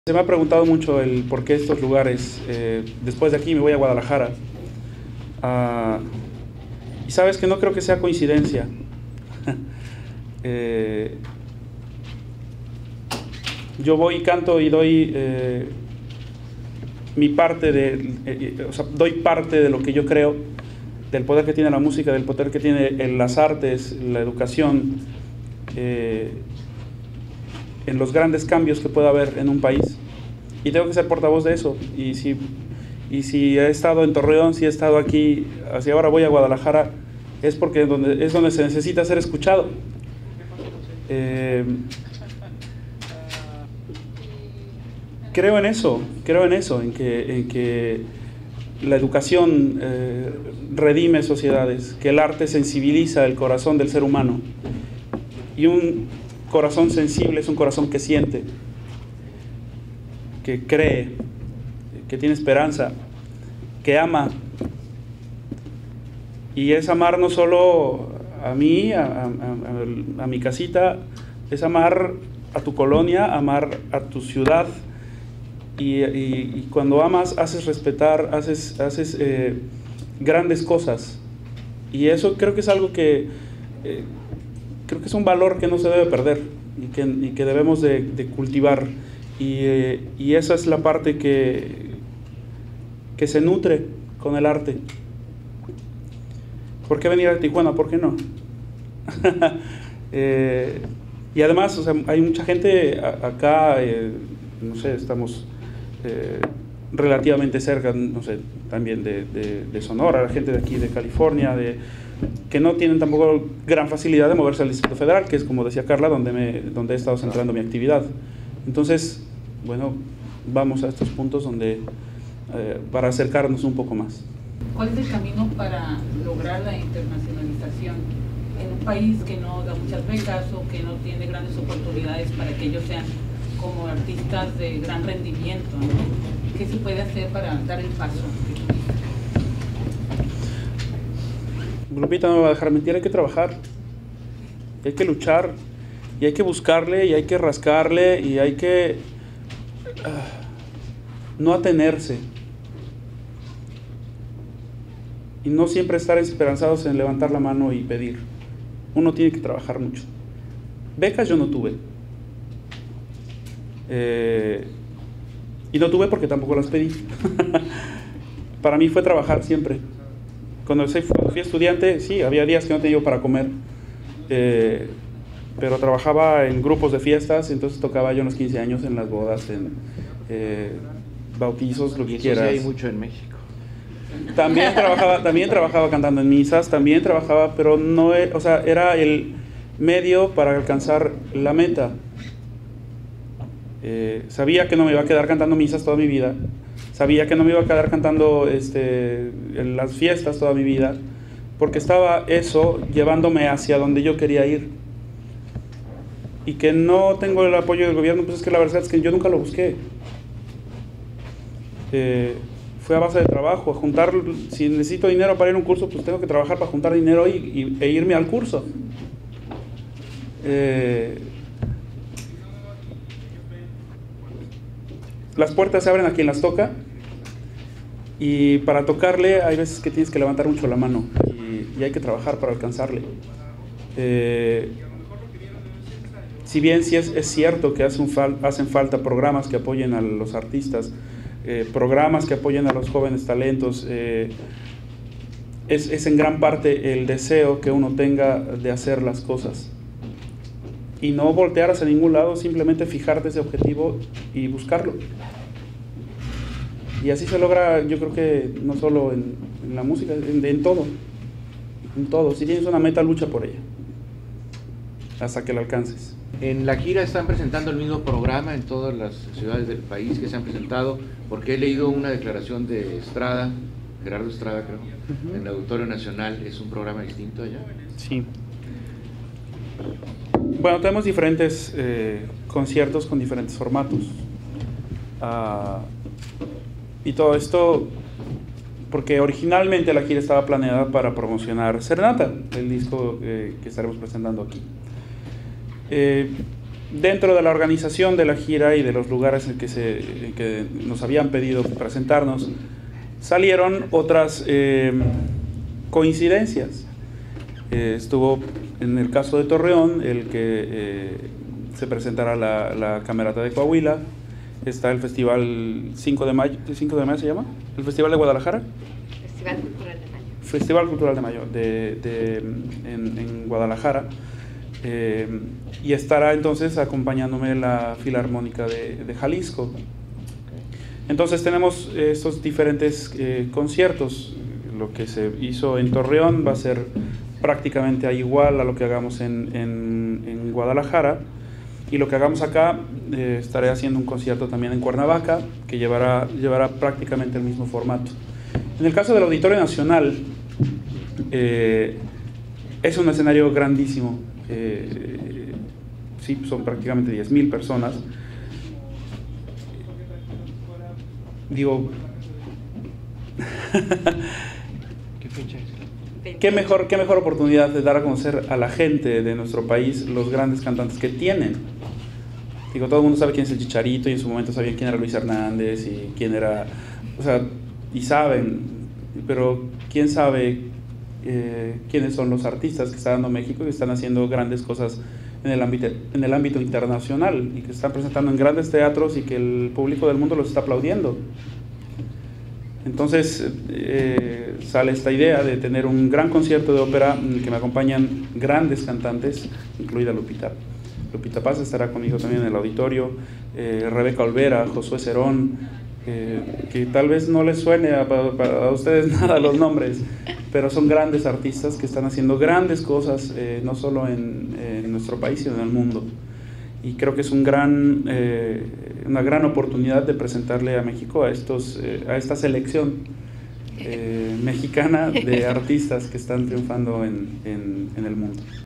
Se me ha preguntado mucho el por qué estos lugares. Después de aquí me voy a Guadalajara. Y sabes que no creo que sea coincidencia. Yo voy y canto y doy mi parte o sea, doy parte de lo que yo creo, del poder que tiene la música, del poder que tiene las artes, la educación, en los grandes cambios que pueda haber en un país, y tengo que ser portavoz de eso. Y si he estado en Torreón, si he estado aquí, hacia ahora voy a Guadalajara, es porque es donde se necesita ser escuchado. Creo en eso, en que la educación redime sociedades, que el arte sensibiliza el corazón del ser humano, y un corazón sensible es un corazón que siente, que cree, que tiene esperanza, que ama. Y es amar no solo a mí, a mi casita, es amar a tu colonia, amar a tu ciudad. Y cuando amas, haces respetar, haces grandes cosas. Y eso creo que es algo que creo que es un valor que no se debe perder y que debemos de cultivar. Y esa es la parte que se nutre con el arte. ¿Por qué venir a Tijuana? ¿Por qué no? Y además, o sea, hay mucha gente acá, no sé, estamos relativamente cerca, no sé, también de Sonora, la gente de aquí de California, que no tienen tampoco gran facilidad de moverse al Distrito Federal, que es, como decía Carla, donde he estado centrando mi actividad. Entonces, bueno, vamos a estos puntos para acercarnos un poco más. ¿Cuál es el camino para lograr la internacionalización en un país que no da muchas becas o que no tiene grandes oportunidades para que ellos sean como artistas de gran rendimiento, ¿no? ¿Qué se puede hacer para dar el paso? Lupita no me va a dejar mentir, hay que trabajar, hay que luchar, y hay que buscarle, y hay que rascarle, y hay que no atenerse, y no siempre estar esperanzados en levantar la mano y pedir. Uno tiene que trabajar mucho. Becas yo no tuve. Y no tuve porque tampoco las pedí. Para mí fue trabajar siempre. Cuando fui estudiante, sí, había días que no tenía para comer, pero trabajaba en grupos de fiestas, entonces tocaba yo en los 15 años, en las bodas, en bautizos, lo que quieras. Sí, hay mucho en México. También trabajaba cantando en misas, pero no, o sea, era el medio para alcanzar la meta. Sabía que no me iba a quedar cantando misas toda mi vida, sabía que no me iba a quedar cantando en las fiestas toda mi vida, porque estaba eso llevándome hacia donde yo quería ir. Y que no tengo el apoyo del gobierno, pues es que la verdad es que yo nunca lo busqué. Fue a base de trabajo, juntar. Si necesito dinero para ir a un curso, pues tengo que trabajar para juntar dinero e irme al curso. Las puertas se abren a quien las toca, y para tocarle hay veces que tienes que levantar mucho la mano y hay que trabajar para alcanzarle. Si bien sí es cierto que hacen falta programas que apoyen a los artistas, programas que apoyen a los jóvenes talentos, es en gran parte el deseo que uno tenga de hacer las cosas y no voltear hacia ningún lado, simplemente fijarte ese objetivo y buscarlo. Y así se logra, yo creo que no solo en la música, en todo. Si tienes una meta, lucha por ella hasta que la alcances. En la gira están presentando el mismo programa en todas las ciudades del país que se han presentado, porque he leído una declaración de Estrada, Gerardo Estrada creo, en el Auditorio Nacional. ¿Es un programa distinto allá? Sí. Bueno, tenemos diferentes conciertos con diferentes formatos. Y todo esto porque originalmente la gira estaba planeada para promocionar Serenata, el disco que estaremos presentando aquí. dentro de la organización de la gira y de los lugares en que nos habían pedido presentarnos, salieron otras coincidencias. Estuvo en el caso de Torreón el que se presentará la Camerata de Coahuila. Está el Festival 5 de Mayo, ¿5 de Mayo se llama? ¿El Festival de Guadalajara? Festival Cultural de Mayo. Festival Cultural de Mayo en Guadalajara. Y estará entonces acompañándome la Filarmónica de Jalisco. Entonces tenemos estos diferentes conciertos. Lo que se hizo en Torreón va a ser prácticamente igual a lo que hagamos en Guadalajara. Y lo que hagamos acá, estaré haciendo un concierto también en Cuernavaca, que llevará prácticamente el mismo formato. En el caso del Auditorio Nacional, es un escenario grandísimo. Sí, son prácticamente 10,000 personas. Digo, ¿Qué fecha es? ¿Qué mejor oportunidad de dar a conocer a la gente de nuestro país los grandes cantantes que tienen? Digo, todo el mundo sabe quién es el Chicharito, y en su momento sabían quién era Luis Hernández y quién era, o sea, y saben, pero quién sabe quiénes son los artistas que está dando México y que están haciendo grandes cosas en el ámbito internacional y que se están presentando en grandes teatros y que el público del mundo los está aplaudiendo. Entonces sale esta idea de tener un gran concierto de ópera en el que me acompañan grandes cantantes, incluida Lupita Paz estará conmigo también en el auditorio, Rebeca Olvera, Josué Cerón, que tal vez no les suene a ustedes nada los nombres, pero son grandes artistas que están haciendo grandes cosas, no solo en nuestro país, sino en el mundo. Y creo que es una gran oportunidad de presentarle a México a esta selección mexicana de artistas que están triunfando en el mundo.